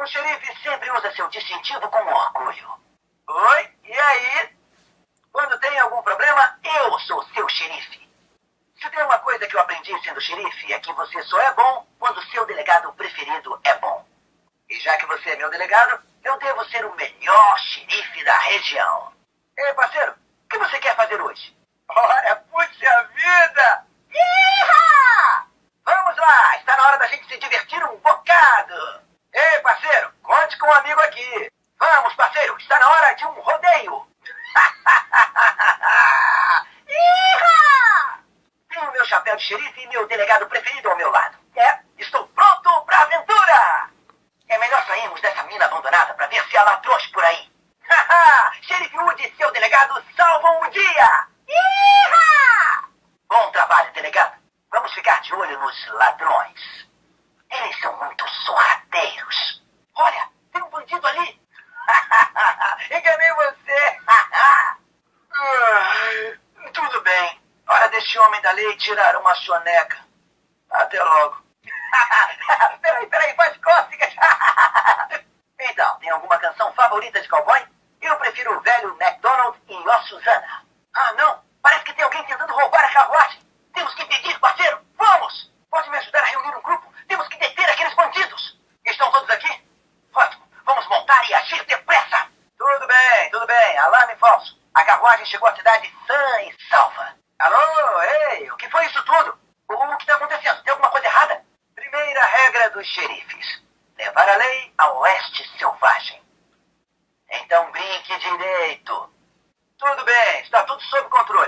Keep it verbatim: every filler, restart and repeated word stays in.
xerife sempre usa seu distintivo com orgulho. Oi, e aí? Quando tem algum problema, eu sou seu xerife. Se tem uma coisa que eu aprendi sendo xerife, é que você só é bom quando seu delegado preferido é bom. E já que você é meu delegado, eu devo ser o melhor xerife da região. Ei, parceiro, o que você quer fazer hoje? Ora, puxa vida! Iha! Vamos lá, está na hora da gente se divertir um bocado. Ei, parceiro, conte com um amigo aqui. Vamos, parceiro, está na hora de um rodeio. Iha! Tenho meu chapéu de xerife e meu delegado preferido ao meu lado. É, estou pronto para a aventura. É melhor sairmos dessa mina abandonada para ver se há ladrões por aí. Haha! Xerife Woody e seu delegado salvam o dia! Iha! Bom trabalho, delegado. Vamos ficar de olho nos ladrões. Eles são muito sorrateiros. Olha, tem um bandido ali. Enganei você. Ai, tudo bem. Hora deste homem da lei tirar uma soneca. Até logo. Peraí, peraí, faz cócegas. Então, tem alguma canção favorita de cowboy? Eu prefiro o velho MacDonald e Ó Susana. Ah, não. Parece que tem alguém tentando roubar a carruagem. Temos que impedir, parceiro. Vamos. Pode me ajudar a reunir um grupo? Temos que deter aqueles bandidos. Estão todos aqui? Ótimo. Vamos montar e agir depressa. Tudo bem, tudo bem. Alarme falso. A carruagem chegou à cidade sã e salva. Alô, ei, o que foi isso tudo? O que está acontecendo? Tem alguma coisa errada? Primeira regra dos xerifes. Levar a lei ao oeste selvagem. Então brinque direito. Tudo bem, está tudo sob controle.